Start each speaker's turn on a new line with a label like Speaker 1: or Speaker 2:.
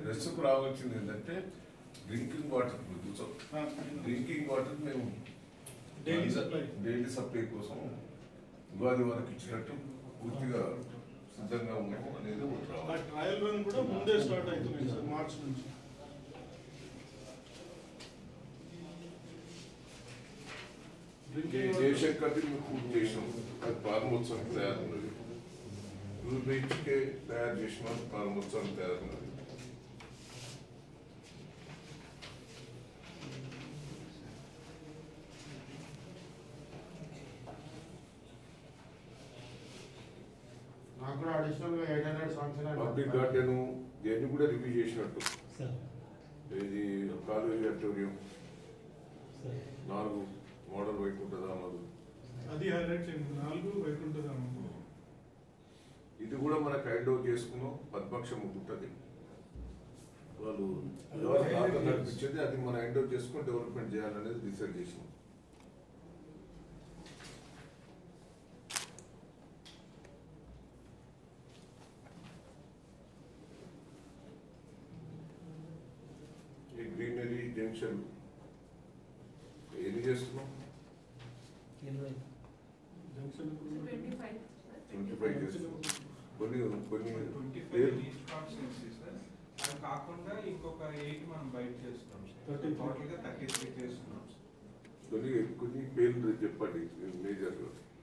Speaker 1: దర్శకు రావాల్సింది ఏంటంటే drinking water drinking water మేము డైలీ సప్లై కోసం ఉగాది వరకు ఇచ్చినట్టు పూర్తిగా సిద్ధంగా ఉన్నాము అనేది
Speaker 2: ట్రయల్ రన్ కూడా ముందే స్టార్ట్ అవుతుంది సార్ మార్చ్ నుంచి.
Speaker 1: జయశంకర్ది మేము పూర్తి చేసినాం. అది ప్రారంభోత్సవం తయారున్నది. బీచ్కే తయారు చేసినాం. ప్రారంభోత్సవం తయారున్నది. పబ్లిక్ గార్డెన్ దీన్ని కూడా రివ్యూ చేసినట్టు ఇది కాలేజీ ఆడిటోరియం 4 మోడల్ వైకుంఠధామాలు
Speaker 2: అది హైలైట్ 4 వైకుంఠధామం
Speaker 1: ఇది కూడా మన కైండ్ ఆఫ్ చేసుకున్నాం. పద్మక్షం ఉంటుంది వాళ్ళు నడిపించేది అది మన కైండ్ ఆఫ్ చేసుకుని డెవలప్మెంట్ చేయాలనేది డిసైడ్ చేసినాం. ఈ గ్రీనరీ జంక్షన్ ఎన్ని చేస్తున్నాం? 25 చేస్తున్నాం. కొన్ని
Speaker 3: కాకుండా ఇంకొక 8 మనం బయట చేస్తున్నాం. టోటల్ గా 33 చేస్తున్నాం.
Speaker 1: కొన్ని పేర్లు చెప్పండి మేజర్.